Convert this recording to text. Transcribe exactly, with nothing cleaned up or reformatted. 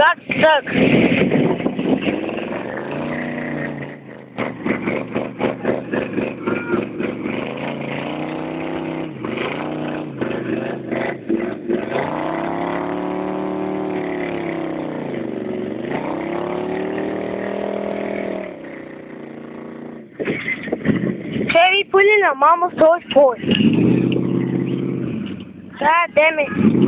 got stuck. Chevy pulling a mama's toy for. God damn it.